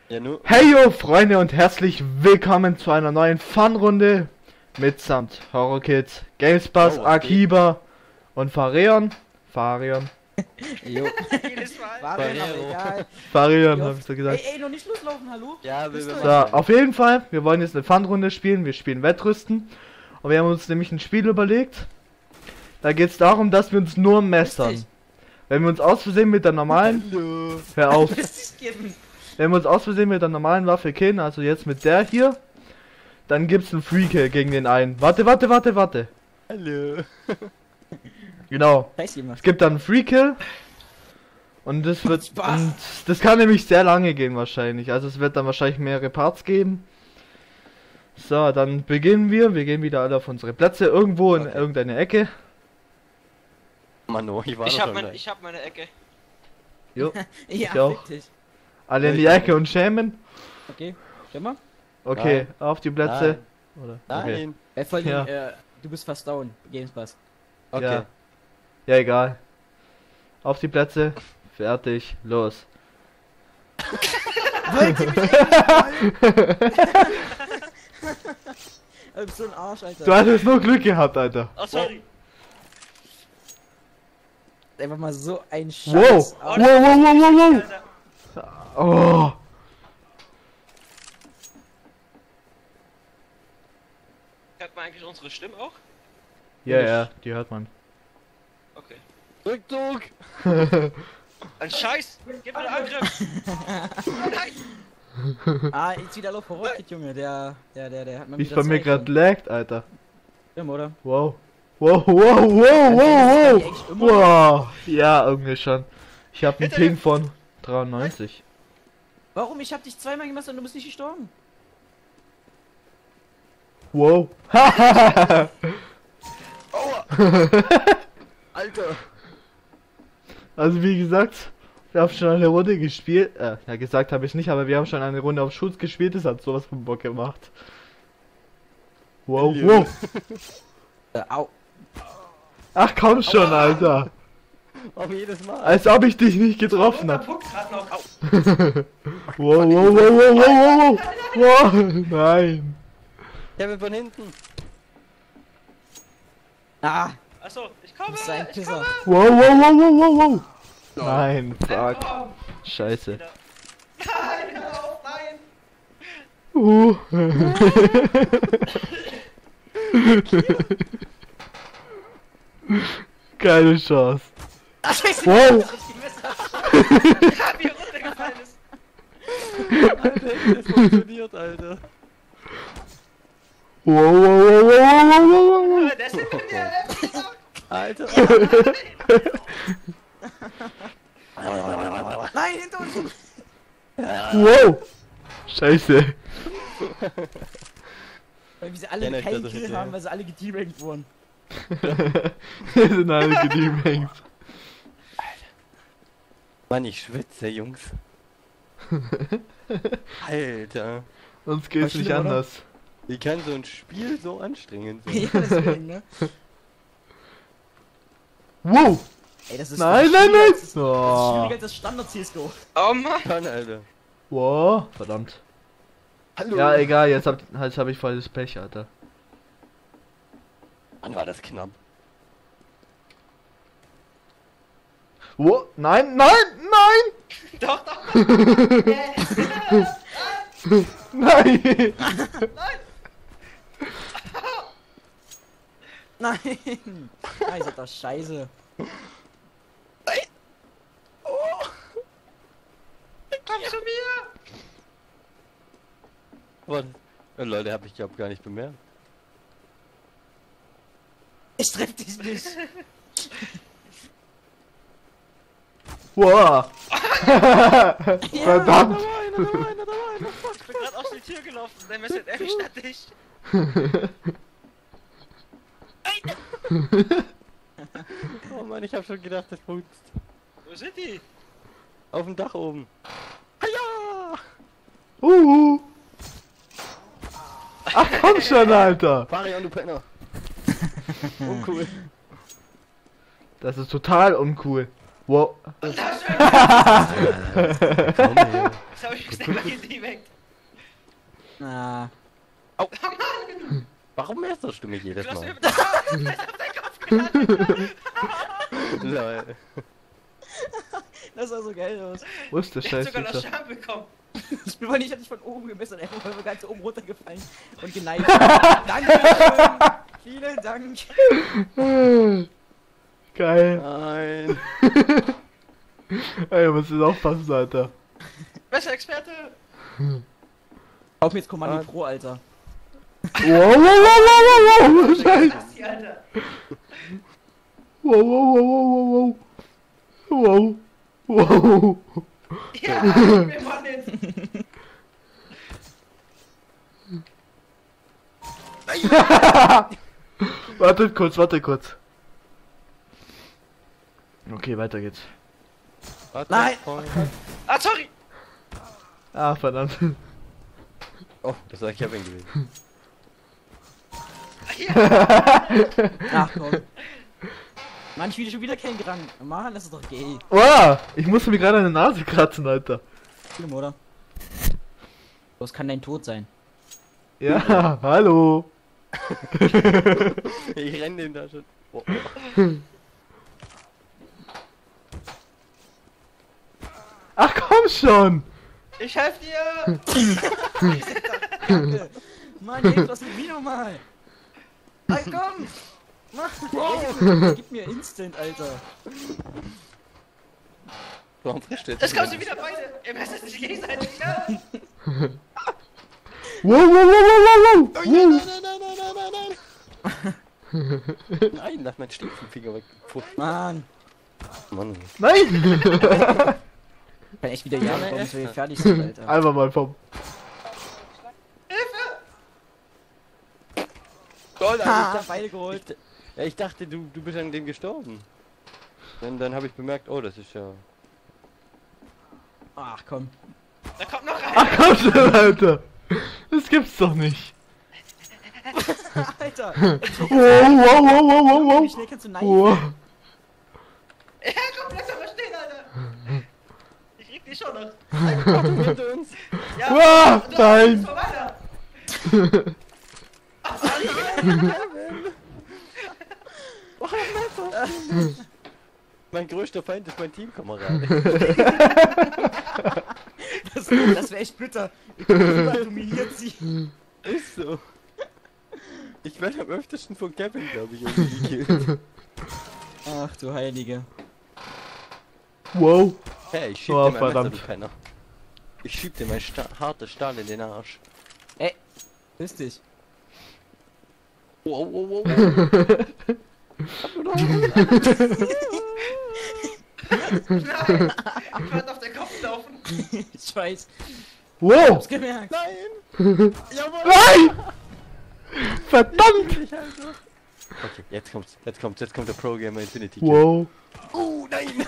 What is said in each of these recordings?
Ja, nur. Hey yo Freunde und herzlich willkommen zu einer neuen Fun-Runde mitsamt Horror Kids, Gamespass, Oh, Akiba und Farion. Jo. Jedes Mal. War mir noch egal. Farion, Jo. hab ich so gesagt. Ey, noch nicht loslaufen, hallo? Ja, wir So, auf jeden Fall, wir wollen jetzt eine Fun-Runde spielen, wir spielen Wettrüsten. Und wir haben uns nämlich ein Spiel überlegt. Da geht es darum, dass wir uns nur messern. Richtig. Wenn wir uns aus Versehen mit der normalen... Hallo. Hör auf. Richtig. Wenn wir uns aus Versehen mit der normalen Waffe killen, also jetzt mit der hier, dann gibt's einen Free Kill gegen den einen. Warte. Hallo. Genau. Scheiß jemand. Es gibt dann einen Free Kill. Und das wird, Spaß. und das kann nämlich sehr lange gehen wahrscheinlich. Also es wird dann wahrscheinlich mehrere Parts geben. So, dann beginnen wir. Wir gehen wieder alle auf unsere Plätze. Irgendwo in irgendeine Ecke. Mano, ich war Ich doch hab, schon gleich. ich hab meine Ecke. Jo. Ja, Ich auch. richtig. Alle in die Ecke und schämen. Okay, schau mal. Okay, auf die Plätze. Nein. Oder? Okay. Nein. Voll Ja. du bist fast down. Gamespass. Okay. Ja. Ja, egal. Auf die Plätze. Fertig. Los. Wollt ihr mich Du bist so ein Arsch, Alter. Du hattest nur Glück gehabt, Alter. Oh, sorry. Einfach mal so ein Scheiß. Wow. Oh, Wow. Alter. Oh. Hört man eigentlich unsere Stimmen auch? Ja, die hört man. Okay. Rückzug. Ein Scheiß! Gib mir den Angriff! Nein! Ah, jetzt wieder Lauf Horror-Kit, Junge. Der hat mal Wie es wieder bei mir Zeit. gerade laggt, Alter. Stimmt, oder? Wow. Das ist eigentlich immer- Wow. Ja, irgendwie schon. Ich habe einen Hinter dir. Ping von 93. Warum? Ich hab dich zweimal gemacht und du bist nicht gestorben. Wow. Alter. Also wie gesagt, wir haben schon eine Runde gespielt. Ja, gesagt habe ich nicht, aber wir haben schon eine Runde auf Schutz gespielt. Das hat sowas von Bock gemacht. Wow, wow. Au. Ach komm schon, Alter. Auf jedes Mal. Als ob ich dich nicht getroffen Roter hab. Punkt grad noch. Au! Wow. Wow, nein. Kevin von hinten. Ah, Achso, ich komme! du bist ein Ich Pisser. komme! Wow. Nein, fuck. Oh, Scheiße. wieder. Nein, hör auf, nein! Keine Chance. Ach, scheiße. Wow. Ja, wie er runtergefallen ist! Alter, das funktioniert, Alter. Wow. Der ist hinter mir! Alter. Nein, hinter uns. Wow. Scheiße. Weil wir sie alle Ja, ne, keinen das ist Kill hinterher. haben, weil sie alle geteabankt wurden. Wir sind alle gedebankt. Mann, ich schwitze, Jungs. Alter. Uns geht's Was nicht schlimm, oder? anders. Wie kann so ein Spiel so anstrengend sein? Ja, deswegen, ne? Wow. Ey, das ist Nein. schwieriger als- Das ist Oh. schwieriger als das Standard-CSGO. Oh Mann! Mann, Alter. Wow. Verdammt. Hallo. Ja, egal, jetzt hab ich voll das Pech, Alter. Mann, war das knapp. Wow. Nein. Doch, doch! Nein. Nein! Ah, ihr seid doch scheiße. Komm zu mir! Was? Oh, Leute, hab ich glaub gar nicht bemerkt. Ich treff dich nicht. Wow. Verdammt. Ich bin gerade aus der Tür gelaufen, der Messer erwischt hat dich! Oh Mann, ich hab schon gedacht, das putzt. Wo sind die? Auf dem Dach oben. Ja! Ach komm schon, Alter. Farion, du Penner. Uncool. Das ist total uncool. Wow. Komm her. Das habe ich mich selber gedreht. Ah. Warum messerst du mich jedes Du hast mir Mal? mit der Scheiße auf deinen Kopf gelandet. Lol. Das sah so geil aus. Wo ist der Der hat Scheiß sogar noch Pizza? Schaden bekommen. Das Spiel war nicht, hat nicht von oben gemessen, er war ganz oben runtergefallen und geneigt. Dankeschön! Vielen Dank! Geil. Nein. Ey, muss jetzt aufpassen, Alter. Besser Experte. Kauf mir jetzt Kommando Pro, Alter. Wow, wow, wow, wow, wow, wow, Scheiße. Das ist die, Alter. Wow, wow, wow, wow, wow, wow. Wow. Ja, wir machen jetzt. Wartet kurz, warte kurz. Okay, weiter geht's. Warte, Nein. Freund. Ah, sorry. Ah, verdammt. Oh, das war Kevin gewesen. Ach komm. Mann, ich will schon wieder keinen Gerang. Mann, das ist doch gay. Wow, ich musste mir gerade an der Nase kratzen, Alter. Schlimm, oder? Was kann dein Tod sein? Ja, hallo. Ich renne dem da schon. Oh. Ach komm schon. Ich helfe dir. Danke. Mann, James, was mit mir nochmal? Hey, komm! Mann, gib mir Instant, Alter. Warum frisst du jetzt? Das kommst du wieder beide. Ihr messt es nicht gegenseitig, ja? Wow, wow, wow, wow, wow, wow. Nein, lass meinen Stieffinger weg. Puh, Mann. Mann. Nein. Ich kann echt wieder jagen, bis wir fertig sind, Alter. Einfach mal vom. Toll, Ha, Alter, beide geholt. ja, ich dachte, du bist an dem gestorben. Dann habe ich bemerkt, oh, das ist ja... Ach komm. Da kommt noch einer. Ach komm schon, Alter. Das gibt's doch nicht. Alter. Wow, wow, wow, wow, wow, Wie schnell kannst du wow. neigen? Wow. Ja, komm, bleib doch mal stehen, Alter. Ich krieg die schon noch. Hinter uns. Ja, Wow, du nein. bist vorbei. Mein größter Feind ist mein Teamkamerad. Das wäre echt bitter. Ich bin überall dominiert sie. Ist so. Ich werde am öftesten von Kevin, glaube ich, irgendwie gekillt. Ach du Heilige. Wow. Hey, ich schieb Oh, dir mein Messer, verdammt. du Penner. Ich schieb dir mein hartes Stahl in den Arsch. Grüß dich. Wow, wow, wow. Nein. Ich werde auf den Kopf laufen. Ich weiß. Wow. Hab's gemerkt. Nein! Jawohl! Nein. Verdammt. Okay, jetzt kommt der Pro Gamer Infinity. Wow. Nein!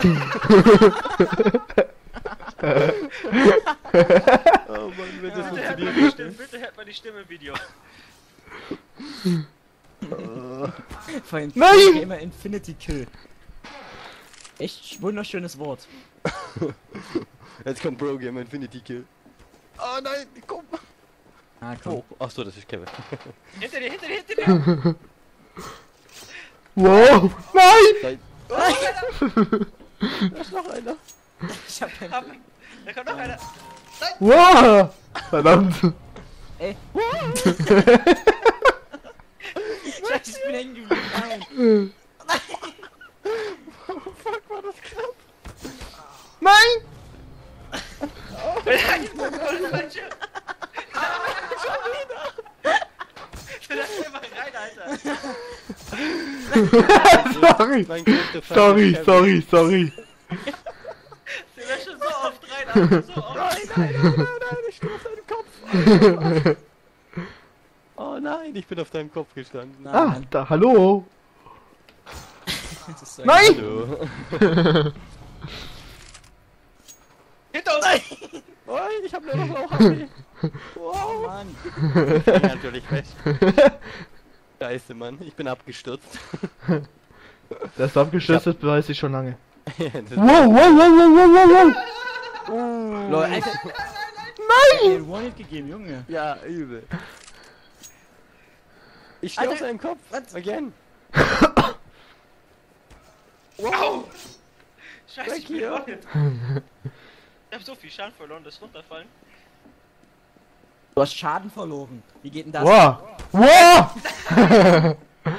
Oh Mann, wenn das funktioniert. Bitte hört mal die Stimme im Video. Fein. Nein! Gamer Infinity Kill. Echt wunderschönes Wort. Jetzt kommt Pro Gamer Infinity Kill. Oh nein, komm! Ah, komm. Oh, achso, das ist Kevin. Hinter dir, hinter dir, hinter dir. Wow. Nein. Nein! Da ist noch einer. Ich hab keinen. Hab- Da kommt noch einer. Wow. Verdammt. Ey. Scheiße, ich bin hängen geblieben. Nein. Fuck, war das knapp. Nein. Falsche. Lass mir mal rein, Alter. Sorry. Mein größter Feind Sorry, ist Kevin. sorry, sorry. Du lässt schon so oft rein, Alter. So oft. Nein, ich stehe auf deinem Kopf. Oh nein, ich bin auf deinem Kopf gestanden. Na, Ah, Mann. da, hallo. Das ist so Nein. Hallo. Hinter uns. Oh, ich hab nur noch Lauch HP. Wow. Mann. Ja, natürlich fest. Scheiße, Mann, ich bin abgestürzt. Das abgestürzt ist, weiß ich schon lange. Wow, wow, wow, wow, wow, wow. Lol, Alter. Nein! Den One-Hit gegeben, Junge. Ja, übel. Ich stehe auf Alter, seinem Kopf. was? Again. Wow! Scheiße, Weg ich bin hier. verloren. Ich hab so viel Schaden verloren, das Runterfallen. Du hast Schaden verloren. Wie geht denn das? Wow. Wow.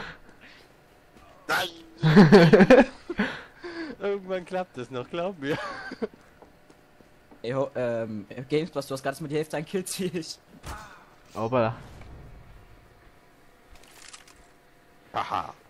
Irgendwann klappt es noch, glaub mir. Ey, Gamesplus, du hast gerade mit die Hälfte an Kills wie ich. Hoppala. Haha.